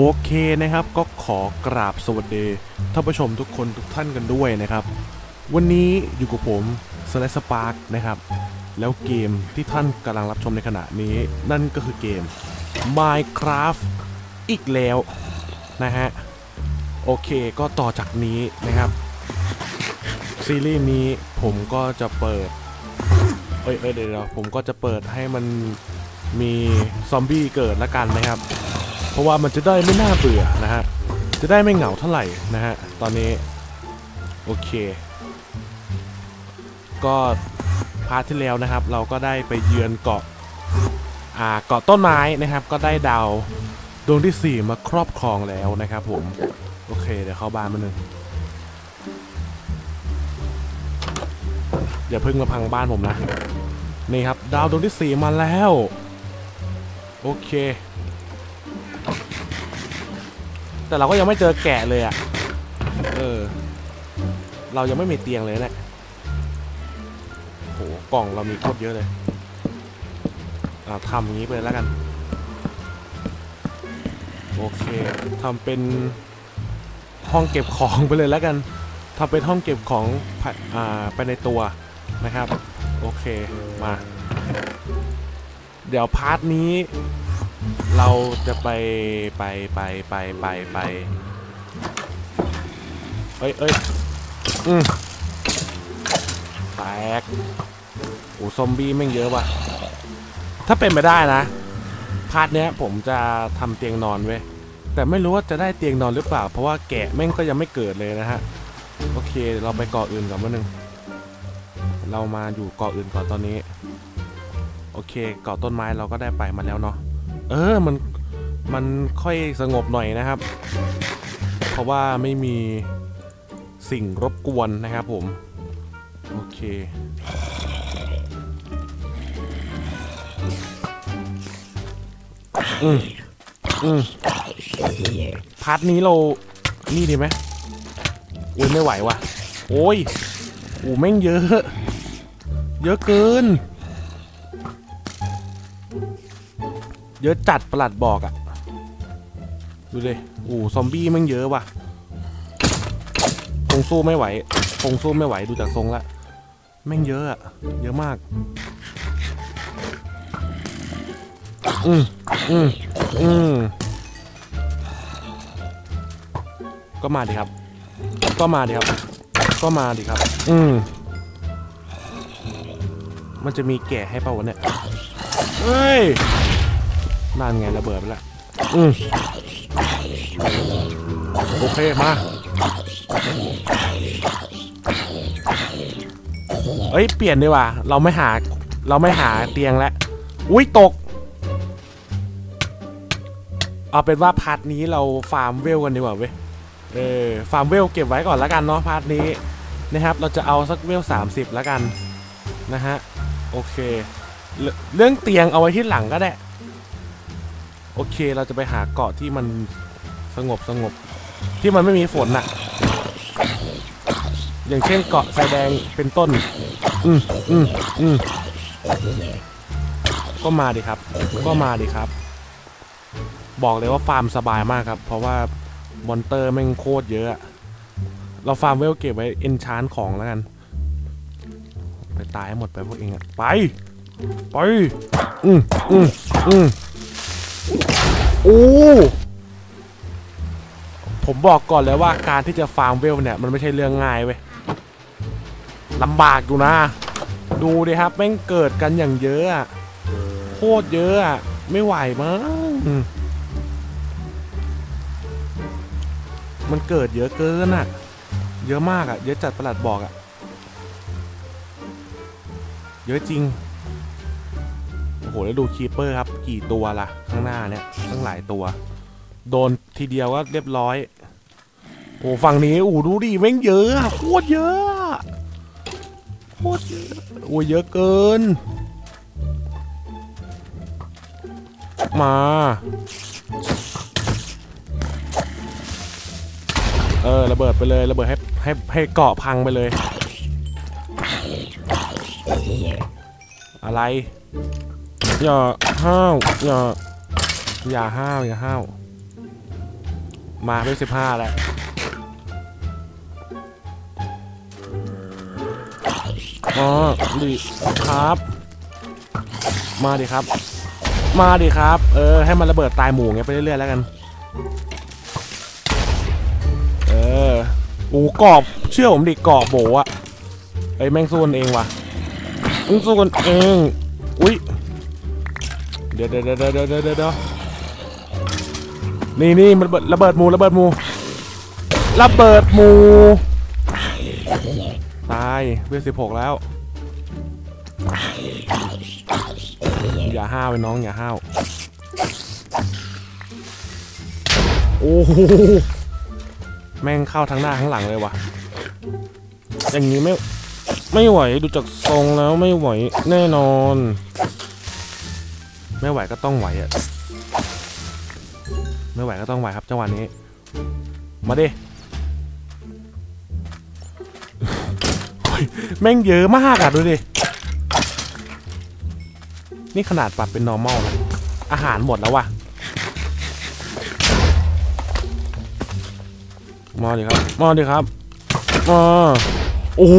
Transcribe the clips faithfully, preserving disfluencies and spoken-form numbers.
เคนะครับก็ขอกราบสวัสดีท่านผู้ชมทุกคนทุกท่านกันด้วยนะครับวันนี้อยู่กับผมสไลด์สปาร์กนะครับแล้วเกมที่ท่านกำลังรับชมในขณะนี้นั่นก็คือเกม Minecraft อีกแล้วนะฮะโอเคก็ต่อจากนี้นะครับซีรีส์นี้ผมก็จะเปิดเอ้ยเอ้ยเดี๋ยวผมก็จะเปิดให้มันมีซอมบี้เกิดละกันนะครับเพราะว่ามันจะได้ไม่น่าเบื่อนะฮะจะได้ไม่เหงาเท่าไหร่นะฮะตอนนี้โอเคก็พาร์ทที่แล้วนะครับเราก็ได้ไปเยือนเกาะอ่าเกาะต้นไม้นะครับก็ได้ดาวดวงที่สี่มาครอบครองแล้วนะครับผมโอเคเดี๋ยวเข้าบ้านมาหนึ่งอย่าเพิ่งมาพังบ้านผมนะนี่ครับดาวดวงที่สี่มาแล้วโอเคแต่เราก็ยังไม่เจอแกะเลยอ่ะเออเรายังไม่มีเตียงเลยเนี่ยโหกล่องเรามีโคตรเยอะเลยอ่าทำอย่างนี้ไปเลยแล้วกันโอเคทำเป็นห้องเก็บของไปเลยแล้วกันทำเป็นห้องเก็บของอ่าไปในตัวนะครับโอเคมาเดี๋ยวพาร์ทนี้เราจะไปไปไปไปไปไปเอ้ยเอ้ยอืมแตกโอ้ซอมบี้แม่งเยอะว่ะถ้าเป็นไปได้นะพาร์ทเนี้ยผมจะทำเตียงนอนเว้ยแต่ไม่รู้ว่าจะได้เตียงนอนหรือเปล่าเพราะว่าแกะแม่งก็ยังไม่เกิดเลยนะฮะโอเคเราไปเกาะอื่นก่อนมาหนึ่งเรามาอยู่เกาะอื่นก่อนตอนนี้โอเคเกาะต้นไม้เราก็ได้ไปมาแล้วเนาะเออมันมันค่อยสงบหน่อยนะครับเพราะว่าไม่มีสิ่งรบกวนนะครับผมโอเคอืมอืมพาร์ทนี้เรานี่ดีไหมโอ้ยไม่ไหวว่ะโอ้ยโอ้แม่งเยอะเยอะเกินเยอะจัดประหลัดบอกอะดูเลยโอ้ซอมบี้แม่งเยอะว่ะคงสู้ไม่ไหวคงสู้ไม่ไหวดูจากทรงละแม่งเยอะอะเยอะมากอืมอืมอืมก็มาดิครับก็มาดิครับก็มาดิครับอืมมันจะมีแก่ให้เปล่าวะเนี่ยเฮ้ยนั่นไงระเบิดไปแล้วอืมโอเคมาเอ้ยเปลี่ยนดีกว่าเราไม่หาเราไม่หาเตียงแล้วอุ้ยตกเอาเป็นว่าพาร์ทนี้เราฟาร์มเวลกันดีกว่าเว้ยเออฟาร์มเวลเก็บไว้ก่อนแล้วกันเนาะพาร์ทนี้นะครับเราจะเอาสักเวลสามสิบแล้วกันนะฮะโอเคเรื่องเตียงเอาไว้ที่หลังก็ได้โอเคเราจะไปหาเกาะที่มันสงบสงบที่มันไม่มีฝนน่ะอย่างเช่นเกาะทรายแดงเป็นต้นอืมอืมอืมก็มาดิครับก็มาดิครับบอกเลยว่าฟาร์มสบายมากครับเพราะว่ามอนเตอร์แม่งโคตรเยอะเราฟาร์มเวลเก็บไว้เอนชานของแล้วกันไปตายให้หมดไปพวกเองอะไปไปอืมอืมอืมโอ้ผมบอกก่อนเลยว่าการที่จะฟาร์มเวลเนี่ยมันไม่ใช่เรื่องง่ายเว้ยลำบากอยู่นะดูดิครับแม่งเกิดกันอย่างเยอะอะโคตรเยอะอะไม่ไหวมั้งมันเกิดเยอะเกินอะเยอะมากอะเยอะจัดประหลัดบอกอะเยอะจริงโอ้โหแล้วดูคีเปอร์ครับกี่ตัวล่ะข้างหน้าเนี่ยตั้งหลายตัวโดนทีเดียวก็เรียบร้อยโอ้ฝั่งนี้โอ้ดูดิแม่งเยอะโคตรเยอะโคตรเยอะโอ้เยอะเกินมาเออระเบิดไปเลยระเบิดให้ให้ให้เกาะพังไปเลยอะไรอย่าห้าวอย่าอย่าห้าวอย่าห้าวมาเป็นสิบห้าแล้วอ๋อดีครับมาดิครับมาดิครับเออให้มันระเบิดตายหมู่เงี้ยไปเรื่อยๆแล้วกันเออโอ้กรอบเชื่อผมดิกรอบโบอะไอ้แม่งสู้กันเองว่ะมึงสู้กันเองอุ้ยเดี๋ยวเดี๋ยวเดี๋ยวเดี๋ยวเดี๋ยวเดี๋ยวนี่นี่มันระเบิดหมู่ระเบิดหมู่ระเบิดหมู่ตายเวลสิบหกแล้วอย่าห้าวไปน้องอย่าห้าวโอ้โหแม่งเข้าทั้งหน้าทั้งหลังเลยว่ะอย่างนี้ไม่ไม่ไหวดูจากทรงแล้วไม่ไหวแน่นอนไม่ไหวก็ต้องไหวอ่ะไม่ไหวก็ต้องไหวครับจังหวะนี้มาดิแม่งเยอะมากอ่ะดูดินี่ขนาดปรับเป็น normal นะอาหารหมดแล้วว่ะมาดิครับมาดิครับมาโอ้โห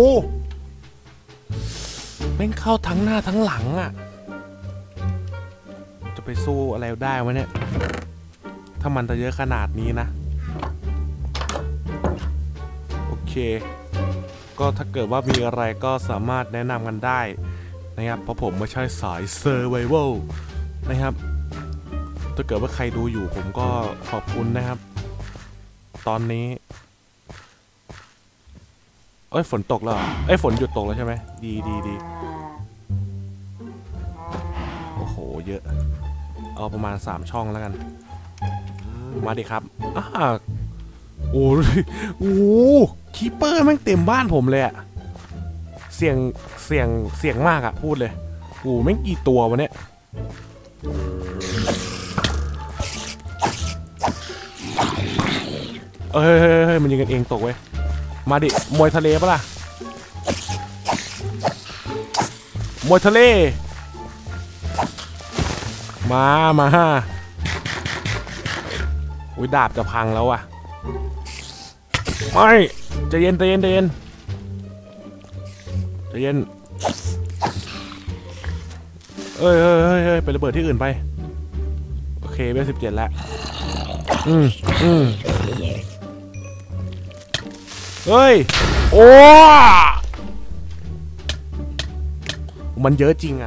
แม่งเข้าทั้งหน้าทั้งหลังอ่ะจะไปสู้อะไรได้วะเนี่ยถ้ามันจะเยอะขนาดนี้นะโอเคก็ถ้าเกิดว่ามีอะไรก็สามารถแนะนำกันได้นะครับเพราะผมไม่ใช่สาย Survival นะครับถ้าเกิดว่าใครดูอยู่ผมก็ขอบคุณนะครับตอนนี้เอ้ยฝนตกแล้วเอ้ยฝนหยุดตกแล้วใช่ไหมดีดีดีโอ้โหเยอะเอาประมาณสามช่องแล้วกันมาดิครับอ้าโอ้โหคีเปอร์แม่งเต็มบ้านผมเลยอะเสียงเสียงเสียงมากอะพูดเลยโอ้แม่งกี่ตัววะเนี่ยเฮ้ยเฮ้ยมันยิงกันเองตกเว้ยมาดิมวยทะเลปะล่ะมวยทะเลมามาอุ้ยดาบจะพังแล้วอะไม่ใจเย็นใจเย็นใจเย็นใจเย็นเอ้ยเฮ้ยเฮ้ยเฮ้ยไประเบิดที่อื่นไปโอเคเบสสิบเจ็ดแล้วอืมอืมเฮ้ยโอ้มันเยอะจริงอะ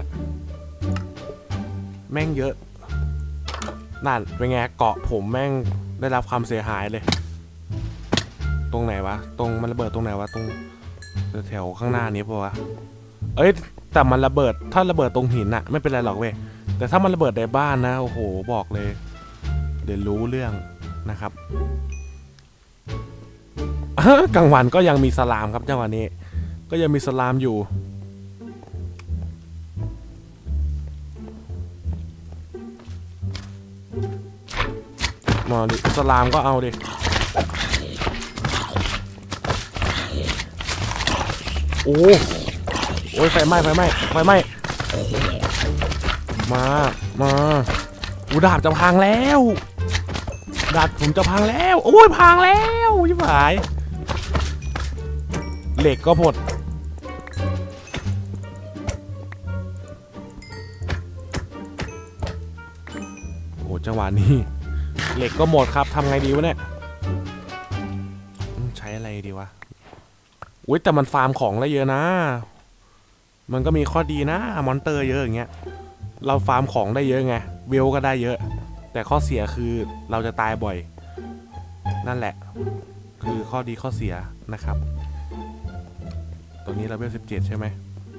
แม่งเยอะนั่นเป็นไงเกาะผมแม่งได้รับความเสียหายเลยตรงไหนวะตรงมันระเบิดตรงไหนวะตรงแถวข้างหน้านี้ปะวะเอ้ยแต่มันระเบิดถ้าระเบิดตรงหินอะไม่เป็นไรหรอกเว้ยแต่ถ้ามันระเบิดในบ้านนะโอ้โหบอกเลยเดี๋ยวรู้เรื่องนะครับกลางวันก็ยังมีสลามครับจังหวะนี้ก็ยังมีสลามอยู่มาดิสลามก็เอาดิโอ้โอ้ยไฟไหม้ไฟไหม้ไฟไหม้มามาอูดาบจะพังแล้วดาบผมจะพังแล้วโอ้ยพังแล้วยิ่งหายเหล็กก็หมดโอ้จังหวะนี้เหล็กก็หมดครับทำไงดีวะเนี่ยใช้อะไรดีวะอุ้ยแต่มันฟาร์มของได้เยอะนะมันก็มีข้อดีนะมอนเตอร์เยอะอย่างเงี้ยเราฟาร์มของได้เยอะไงเวลก็ได้เยอะแต่ข้อเสียคือเราจะตายบ่อยนั่นแหละคือข้อดีข้อเสียนะครับตัวนี้เราเวลสิบเจ็ดใช่ไหม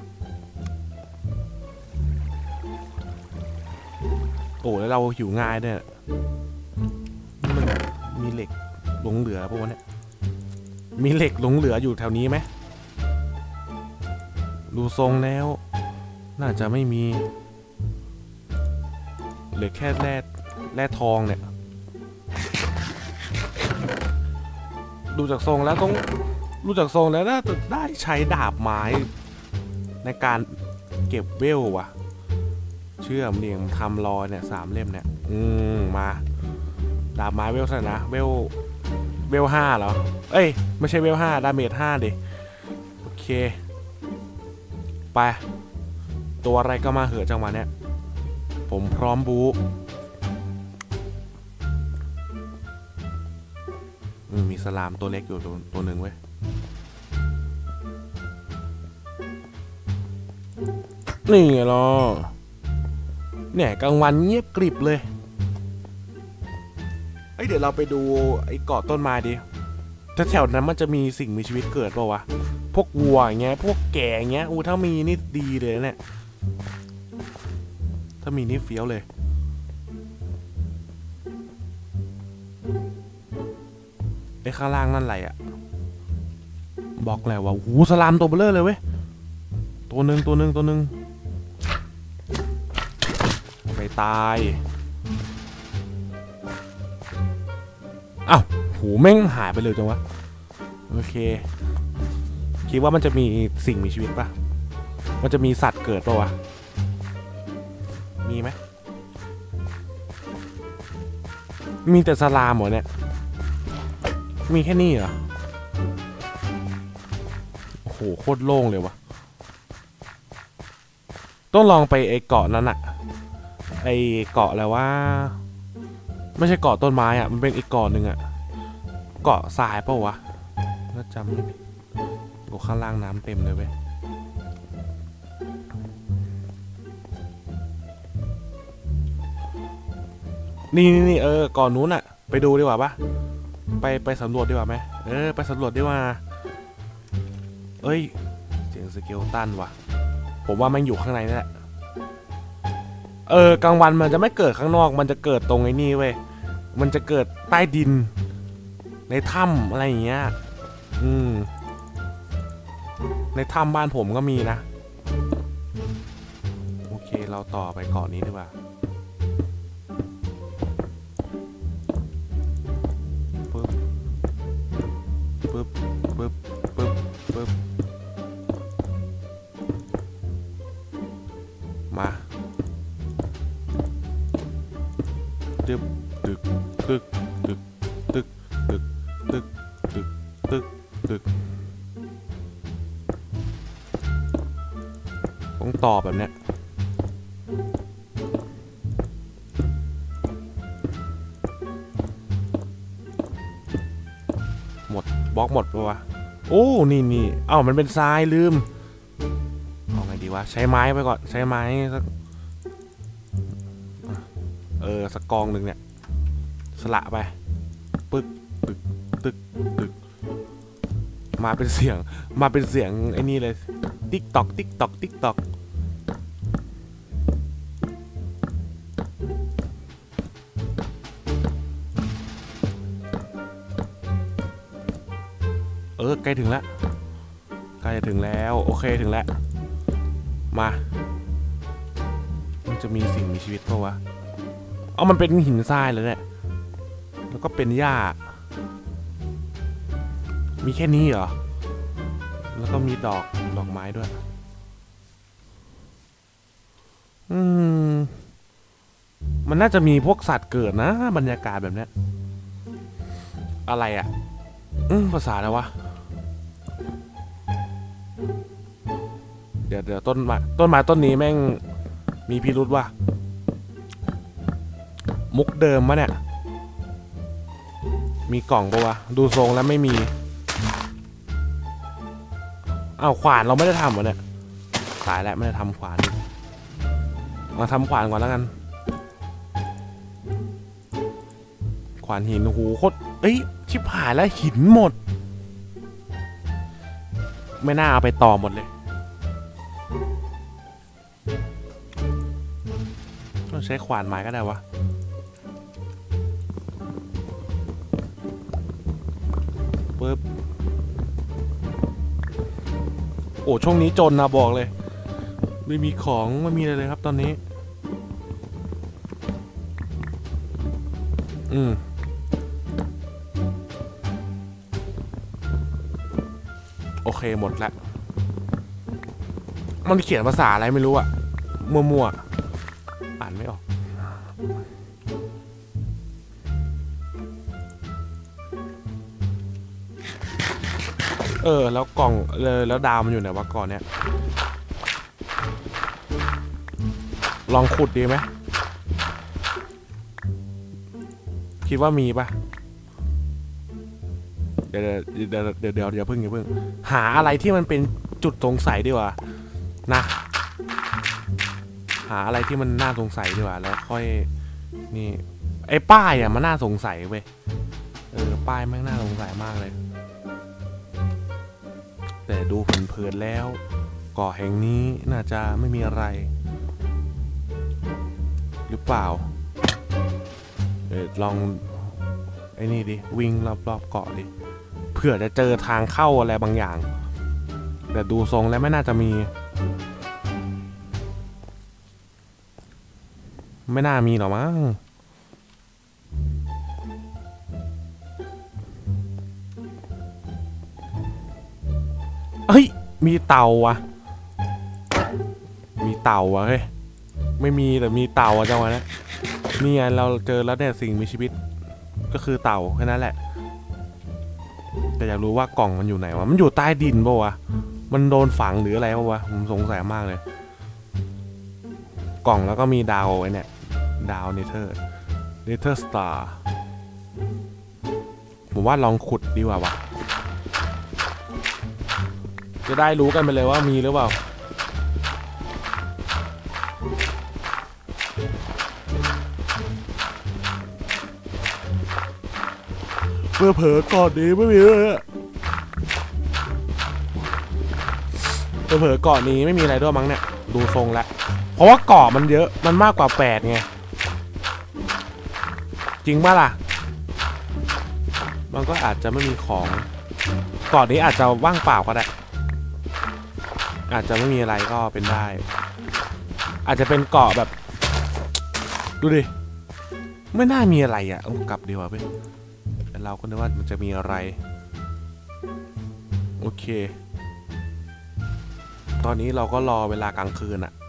โอ้แล้วเราหิวง่ายเนี่ยมันมีเหล็กหลงเหลือพวกนี้มีเหล็กหลงเหลืออยู่แถวนี้ไหมดูทรงแล้วน่าจะไม่มีเหลือแค่แร่แร่ทองเนี่ยดูจากทรงแล้วต้องดูจากทรงแล้วน่าจะได้ใช้ดาบไม้ในการเก็บเวลว่ะเชื่อมเรียงทำรอยเนี่ยสามเล่มเนี่ยอืมมาดาบไม้เวลเท่าไหร่นะเวลเวลห้าเหรอเอ้ยไม่ใช่เวลห้าดาเมจห้าดิโอเคไปตัวอะไรก็มาเหอะจังหวะเนี้ยผมพร้อมบู๊มีสลามตัวเล็กอยู่ตัวตัวหนึ่งเว้ยนี่ไงล่ะเนี่ยกลางวันเงียบกริบเลยเอ้ยเดี๋ยวเราไปดูไอ้เกาะต้นไม้ดิถ้าแถวนั้นมันจะมีสิ่งมีชีวิตเกิดป่าวะพวกวัวอย่างเงี้ยพวกแก่อย่างเงี้ยอู้ถ้ามีนี่ดีเลยเนี่ยถ้ามีนี่เฟี้ยวเลยไอ้ข้างล่างนั่นอะไรอะบอกแล้วว่าหูสลามตัวเบลอเลยเว้ยตัวหนึ่งตัวหนึ่งตัวหนึ่งไปตายอ้าวหูแม่งหายไปเลยจังวะโอเคคิดว่ามันจะมีสิ่งมีชีวิตปะมันจะมีสัตว์เกิดปะวะมีไหมมีแต่สลามเหรอเนี่ยมีแค่นี้เหรอโอ้โหโคตรโล่งเลยวะต้องลองไปไอเกาะนั้นอะไอเกาะอะไรว่าไม่ใช่เกาะต้นไม้อะมันเป็นอีกเกาะหนึ่งอะเกาะทรายเปล่าวะน่าจำไม่ผิดโอ้ข้างล่างน้ำเต็มเลยเว้ยนี่นี่นี่เออเกาะนู้นอะไปดูดีกว่าปะไปไปสำรวจดีกว่าไหมเออไปสำรวจดีกว่าเอ้ยเสียงสเกลตันว่ะผมว่ามันอยู่ข้างในนี่แหละเออกลางวันมันจะไม่เกิดข้างนอกมันจะเกิดตรงไอ้นี่เว้ยมันจะเกิดใต้ดินในถ้ำอะไรอย่างเงี้ยอืมในถ้ำบ้านผมก็มีนะโอเคเราต่อไปเกาะนี้ดีกว่าปึ๊บปึ๊บปึ๊บปึ๊บปึ๊บมาตึกตึกตึกตึกตึกตึกตึกตึกตึกตึกต้องต่อแบบเนี้ยหมดบล็อกหมดปะวะโอ้นี่นี่เอ้ามันเป็นทรายลืมเอาไงดีวะใช้ไม้ไปก่อนใช้ไม้สักเออสักกองหนึ่งเนี่ยสละไปปึ๊กตึกตึกตึกมาเป็นเสียงมาเป็นเสียงไอ้นี่เลยติ๊กตอกติ๊กตอกติ๊กตอกเออใกล้ถึงแล้วใกล้จะถึงแล้วโอเคถึงแล้วมามันจะมีสิ่งมีชีวิตเพราะวะเอามันเป็นหินทรายเลยเนี่ยแล้วก็เป็นหญ้ามีแค่นี้เหรอแล้วก็มีดอกดอกไม้ด้วยอืมมันน่าจะมีพวกสัตว์เกิดนะบรรยากาศแบบเนี้ยอะไรอ่ะอืมภาษาอะไรวะเดี๋ยวเดี๋ยวต้นไม้ต้นไม้ต้นนี้แม่งมีพิรุธว่ะมุกเดิมมะเนี่ยมีกล่องปะวะดูทรงแล้วไม่มีอ้าวขวานเราไม่ได้ทำเหรอเนี่ยตายแล้วไม่ได้ทำขวานมาทำขวานก่อนแล้วกันขวานหินโอ้โหโคตรเอ้ยชิบหายแล้วหินหมดไม่น่าเอาไปต่อหมดเลยต้องใช้ขวานไม้ก็ได้วะปึ๊บโอ้ช่วงนี้จนนะบอกเลยไม่มีของไม่มีอะไรเลยครับตอนนี้อืมโอเคหมดแล้วมันเขียนภาษาอะไรไม่รู้อะมั่วๆอ่านไม่ออกเออแล้วกล่องเลยแล้วดาวมันอยู่ไหนวะก่อนเนี้ยลองขุดดีไหมคิดว่ามีปะเดี๋ยวเดี๋ยวเดี๋ยวเดี๋ยวเดี๋ยวพึ่งอย่าพึ่งหาอะไรที่มันเป็นจุดสงสัยดีกว่านะหาอะไรที่มันน่าสงสัยดีกว่าแล้วค่อยนี่ไอ้ป้ายอ่ะมันน่าสงสัยเว้ยเออป้ายแม่งน่าสงสัยมากเลยแต่ดูเพลินๆแล้วเกาะแห่งนี้น่าจะไม่มีอะไรหรือเปล่าเออลองไอ้นี่ดิวิ่งรอบๆเกาะดิเผื่อจะเจอทางเข้าอะไรบางอย่างแต่ดูทรงแล้วไม่น่าจะมีไม่น่ามีหรอมั้งเฮ้ยมีเต่าอะมีเต่าอะเฮ้ยไม่มีแต่มีเต่าอะจังหวะนี้นี่ไงเราเจอแล้วเนี่ยสิ่งมีชีวิตก็คือเต่าแค่นั้นแหละแต่อยากรู้ว่ากล่องมันอยู่ไหนวะมันอยู่ใต้ดินป่าวะมันโดนฝังหรืออะไรป่าวะผมสงสัยมากเลยกล่องแล้วก็มีดาวไอ้เนี่ยดาวเนเธอร์เนเธอร์สตาร์ผมว่าลองขุดดีกว่าวะจะได้รู้กันไปเลยว่ามีหรือเปล่าเมื่อเผลอก่อนนี้ไม่มีเลยเมื่อเผลอก่อนนี้ไม่มีอะไรด้วยมั้งเนี่ยดูทรงแล้วเพราะว่าเกาะมันเยอะมันมากกว่าแปดไงจริงป่ะล่ะมันก็อาจจะไม่มีของเกาะนี้อาจจะว่างเปล่าก็ได้อาจจะไม่มีอะไรก็เป็นได้อาจจะเป็นเกาะแบบดูดิไม่น่ามีอะไรอ่ะเอากลับดีกว่าเพื่อนแต่เราก็นึกว่ามันจะมีอะไรโอเคตอนนี้เราก็รอเวลากลางคืนอะ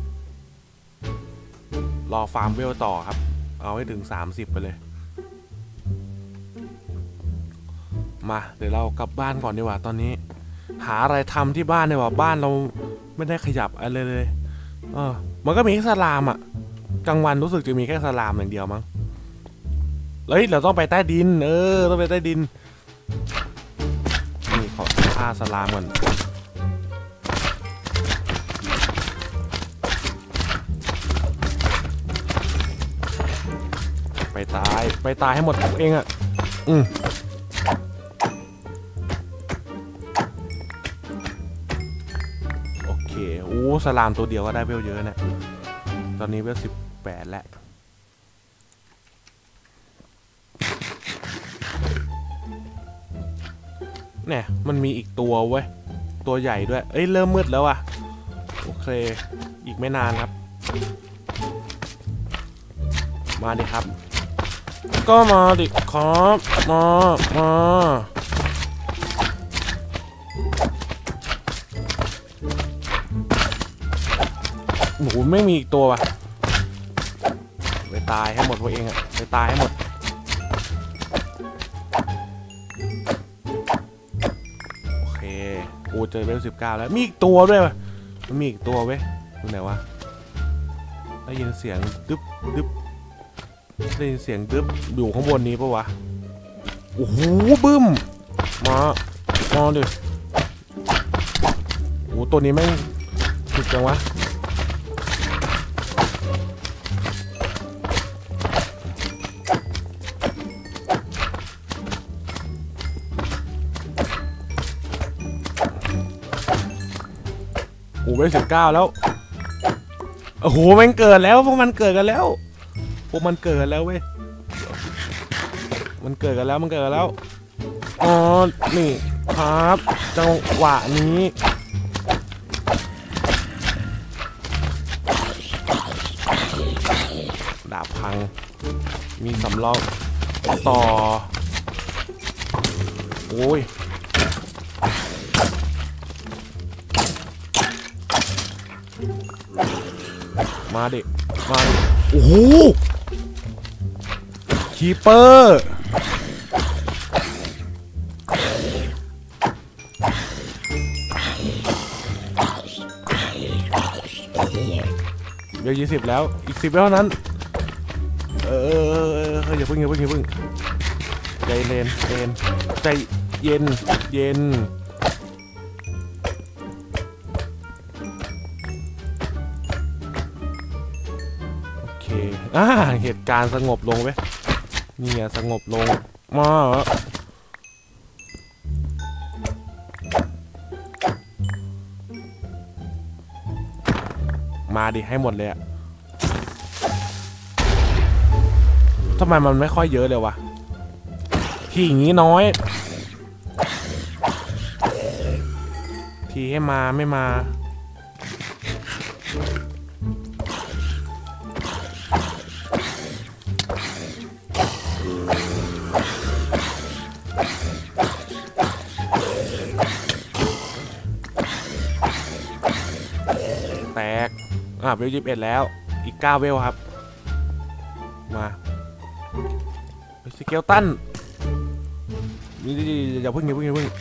รอฟาร์มเวลต่อครับเอาให้ถึงสามสิบไปเลยมาเดี๋ยวเรากลับบ้านก่อนดีกว่าตอนนี้หาอะไรทำที่บ้านดีกว่าบ้านเราไม่ได้ขยับอะไรเลยเออมันก็มีแค่สลามอะกลางวันรู้สึกจะมีแค่สลามอย่างเดียวมั้งเฮ้ยเราต้องไปใต้ดินเออต้องไปใต้ดินนี่ขอฆ่าสลามก่อนไปตายไปตายให้หมดเองอะอืมโอเคโอ้สลามตัวเดียวก็ได้เวลเยอะนะตอนนี้เวลสิบแปดแล้วเนี่ยมันมีอีกตัวเว้ยตัวใหญ่ด้วยเอ้ยเริ่มมืดแล้วอะโอเคอีกไม่นานครับมาดิครับก็มาดิครับมามาโอ้โหไม่มีอีกตัวว่ะไปตายให้หมดตัวเองอะไปตายให้หมดโอเคโอ้เจอเวลสิบเก้าแล้วมีอีกตัวด้วยว่ะมันมีอีกตัวเว้ยตรงไหนวะได้ยินเสียงดึ๊บดึ๊บได้ยินเสียงดึ๊บอยู่ข้างบนนี้ปะวะโอ้โหบึ้มมามาดิโอ้ตัวนี้ไม่สุดจังวะโอ้เวลสิบเก้าแล้วโอ้โหมันเกิดแล้วพวกมันเกิดกันแล้วพวกมันเกิดแล้วเว้ยมันเกิดกันแล้วมันเกิดกันแล้วอ๋อนี่ครับจังหวะนี้ดาบพังมีสำรองต่อโอ้ยมาดิมาดิโอ้โหคีเปอร์ลยี่สิบแล้วอีกสิบเท่านั้นเอออย่าเพิ่งอย่าเพิ่งอย่าเพิ่งใจเย็นเย็นใจเย็นเย็นโอเคอ่าเหตุการณ์สงบลงไหมนี่สงบลงมามาดิให้หมดเลยอะทำไมมันไม่ค่อยเยอะเลยวะที่อย่างนี้น้อยทีให้มาไม่มาแตกอ่ะเวลยี่สิบเอ็ดแล้วอีกเก้าเวลครับมาสเกลตันนี่อย่าเพิ่งอย่าเพิ่งอย่าเพิ่ง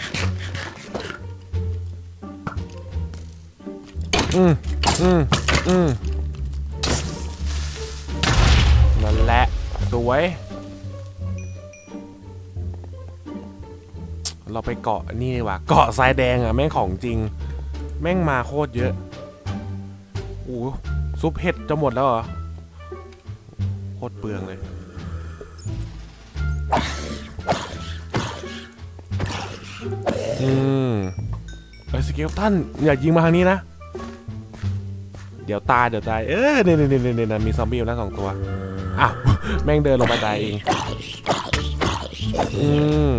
อืมอืมอืมนั่นแหละสวยเราไปเกาะนี่ดีกว่าเกาะทรายแดงอ่ะแม่งของจริงแม่งมาโคตรเยอะโอ้ซุปเห็ดจะหมดแล้วเหรอโคตรเปลืองเลยอืมไอ้สเกลตันอย่ายิงมาทางนี้นะเดี๋ยวตายเดี๋ยวตายเออเนี่ยเนี่ยเนี่ยเนี่ยมีซอมบี้แล้วสองตัวอ้าวแม่งเดินลงไปตายเองอืม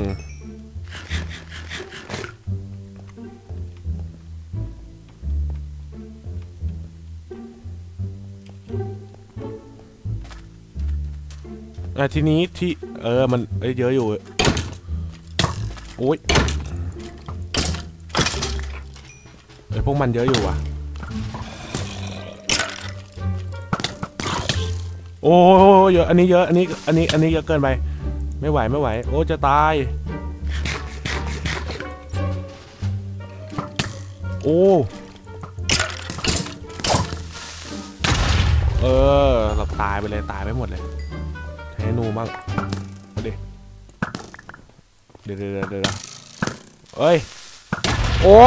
อ่ะทีนี้ที่เออมันเอ้ยเยอะอยู่โอ้ยเอ้ยพวกมันเยอะอยู่อ่ะโอ้เยอะอันนี้เยอะอันนี้อันนี้อันนี้เยอะเกินไปไม่ไหวไม่ไหวโอ้จะตายโอ้เออเราตายไปเลยตายไปหมดเลยใช้นูมั่งมาดิเดี๋ยวเดี๋ยวเดี๋ยวเอ้ยโอ้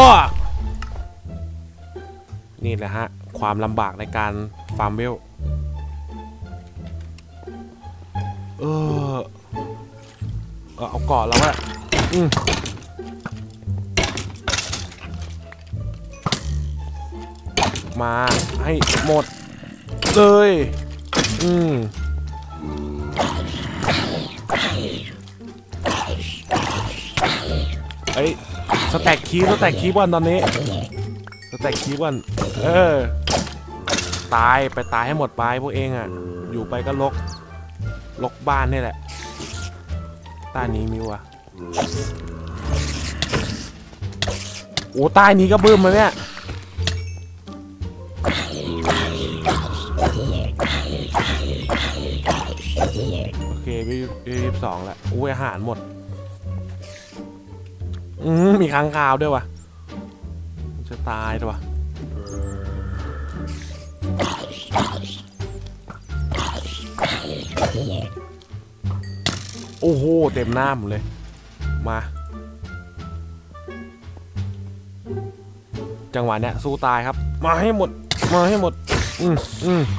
นี่แหละฮะความลำบากในการฟาร์มเวลเออเอาเกาะเราอะอืมมาให้หมดเลยอืมเอ้ยสแต็กคีบสแต็กคีบวันตอนนี้สแต็กคีบวันเออตายไปตายให้หมดไปพวกเองอ่ะอยู่ไปก็ลกลกบ้านนี่แหละใต้นี้มีวะโอ้ใต้นี้ก็บึ้มมาเนี่ยโอเคไปยี่สิบสองแล้วอุ้ยอาหารหมดอืมมีค้างคาวด้วยวะจะตายด้วยวะโอ้โหเต็มหน้าผมเลยมาจังหวะเนี้ยสู้ตายครับมาให้หมดมาให้หมดอืมอืม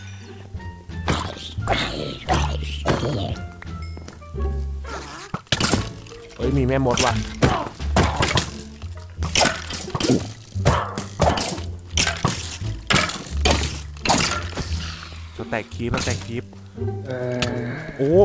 เฮ้ยมีแม่มดว่ะสแต็กคีบสแต็กคีบโอ้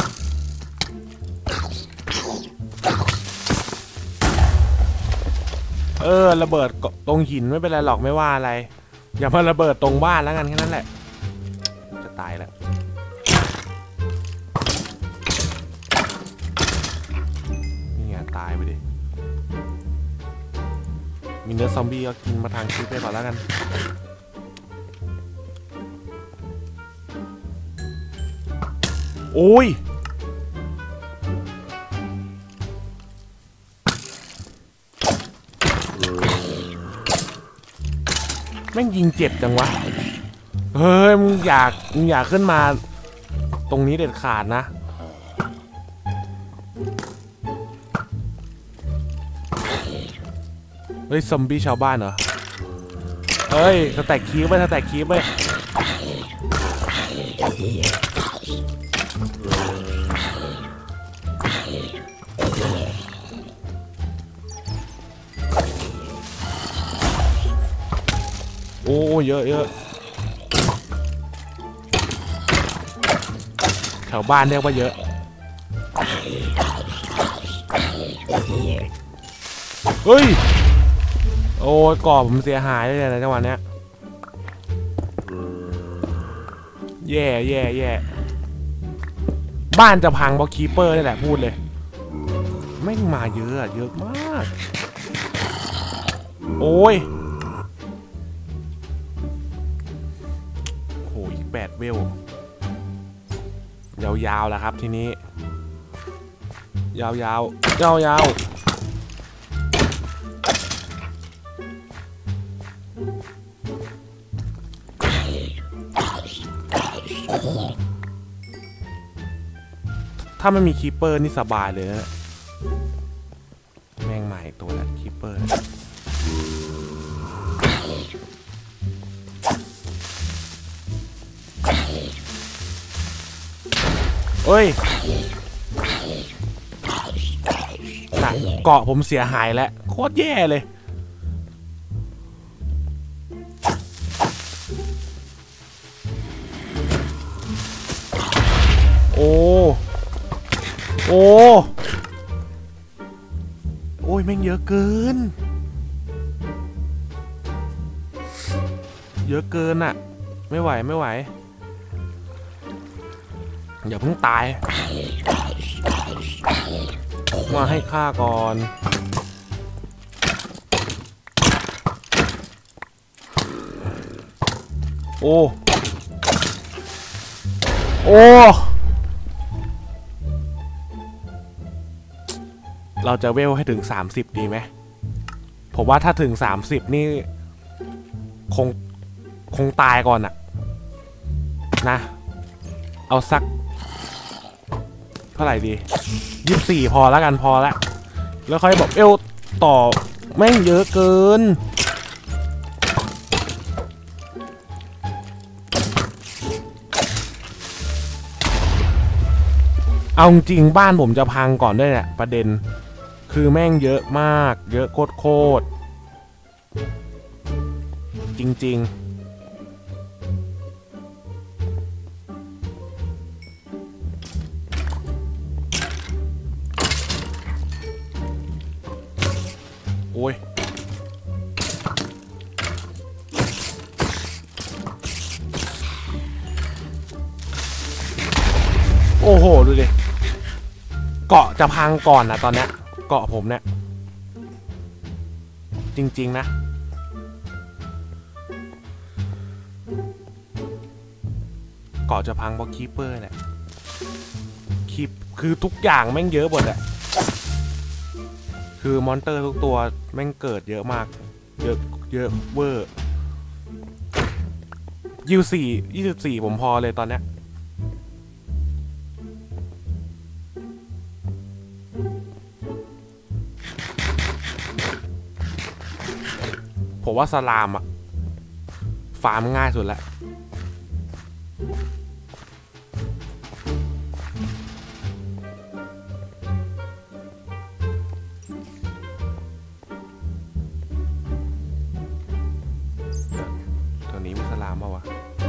เออระเบิดตรงหินไม่เป็นไรหรอกไม่ว่าอะไรอย่ามาระเบิดตรงบ้านแล้วกันแค่นั้นแหละจะตายแล้วนี่ไงตายไปดิมีเนื้อซอมบี้ก็กินมาทางคลิปไปก่อนแล้วกันโอ้ยแม่งยิงเจ็บจังวะเฮ้ยมึงอยากมึงอยากขึ้นมาตรงนี้เด็ดขาดนะเฮ้ยซอมบี้ชาวบ้านเหรอเฮ้ยสแต็กคีบไปสแต็กคีบไปโอ้เยอะเยอะแถวบ้านเรียกว่าเยอะเฮ้ยโอ้ยก่อผมเสียหายเลยนะจังหวะเนี้ยแย่แย่แย่บ้านจะพังเพราะคีเปอร์นี่แหละพูดเลยแม่งมาเยอะเยอะมากโอ้ยโหอีกแปดเวลยาวๆแล้วครับทีนี้ยาวๆยาวๆถ้าไม่มีคีเปอร์นี่สบายเลยนะแม่งใหม่ตัวแล้วคีเปอร์เอ้ยหนักเกาะผมเสียหายแล้วโคตรแย่เลยโอ้โอ้โอ้ยแม่งเยอะเกินเยอะเกินอะไม่ไหวไม่ไหวอย่าเพิ่งตายมาให้ฆ่าก่อนโอ้โอ้เราจะเวลให้ถึงสามสิบดีไหมผมว่าถ้าถึงสามสิบนี่คงคงตายก่อนอะนะเอาสักเท่าไหร่ดียี่สิบสี่พอแล้วกันพอแล้วแล้วค่อยบอกเอลต่อแม่งเยอะเกินเอาจริงบ้านผมจะพังก่อนด้วยเนี่ยประเด็นคือแม่งเยอะมากเยอะโคตรจริงๆโอ้ยโอ้โหดูดิเกาะจะพังก่อนนะตอนเนี้ยเกาะผมเนี่ยจริงๆนะเกาะจะพังเพราะคีเปอร์แหละคีปคือทุกอย่างแม่งเยอะหมดอะคือมอนเตอร์ทุกตัวแม่งเกิดเยอะมากเยอะเยอะเวอร์ยี่สิบสี่ยี่สิบสี่ผมพอเลยตอนเนี้ยผมว่าสลามอะฟาร์มง่ายสุดแล้วตัวนี้มีสลามป่าวะ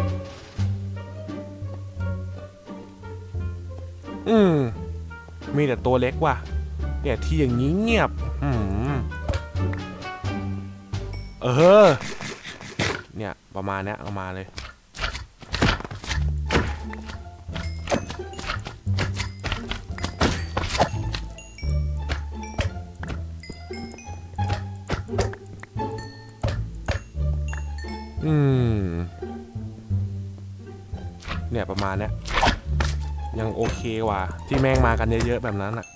อืมมีแต่ตัวเล็กว่ะเนี่ยที่อย่างนี้เงียบอืมเออเนี่ยประมาณนี้เอามาเลยอืมเนี่ยประมาณนี้ยังโอเคว่ะที่แม่งมากันเยอะๆแบบนั้นอ่ะ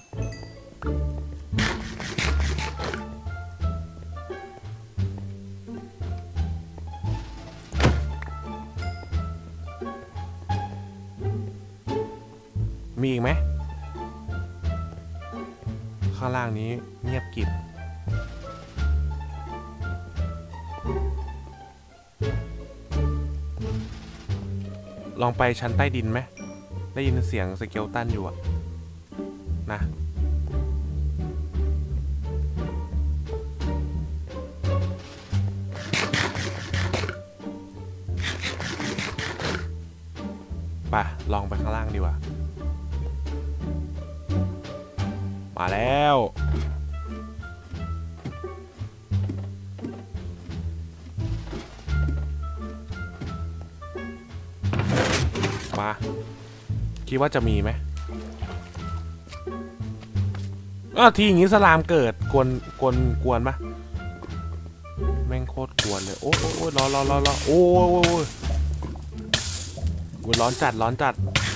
อีกไหมข้างล่างนี้เงียบกริบลองไปชั้นใต้ดินไหมได้ยินเสียงสเกลตันอยู่อะนะไปลองไปข้างล่างดีกว่ามาแล้วมาคิดว่าจะมีไหมอ้าวทีอย่างนี้สลามเกิดกวนกวนกวนปะแม่งโคตรกวนเลยโอ้โอ้ร้อนร้อนร้อนร้อนโอ้โอ้โอ้ร้อนจัดร้อนจัด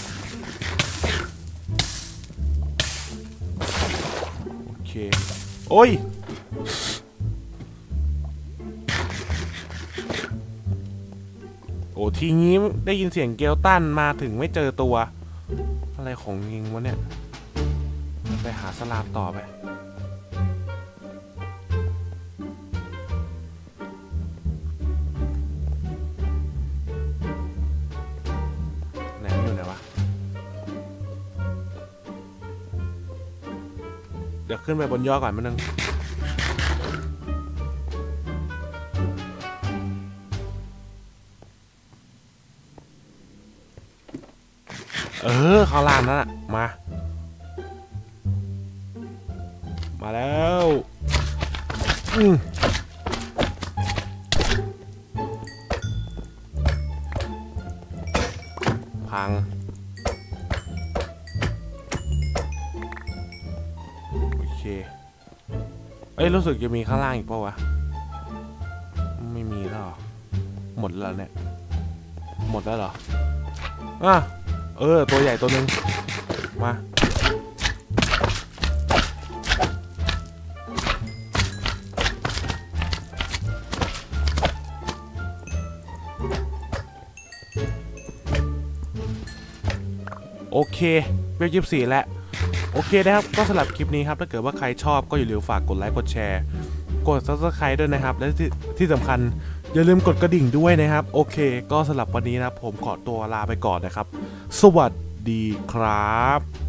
โอเคโอ้ยโอ้ทีนี้ได้ยินเสียงเกลตันมาถึงไม่เจอตัวอะไรของยิงวะเนี่ยไปหาสลามต่อไปไหนอยู่ไหนวะเดี๋ยวขึ้นไปบนยอดก่อนมันนึงเออข้างล่างนั่นน่ะมามาแล้วอืมพังโอเคเอ้ยรู้สึกจะมีข้างล่างอีกเปล่าวะไม่มีแล้วหรอหมดแล้วเนี่ยหมดแล้วเหรออ่ะเออตัวใหญ่ตัวหนึ่งมาโอเคเวลยี่สิบสี่แล้วโอเคนะครับก็สำหรับคลิปนี้ครับถ้าเกิดว่าใครชอบก็อย่าลืมฝากกดไลค์กดแชร์กด ซับสไครบ์ ด้วยนะครับและที่ที่สำคัญอย่าลืมกดกระดิ่งด้วยนะครับโอเคก็สำหรับวันนี้นะผมขอตัวลาไปก่อนนะครับสวัสดีครับ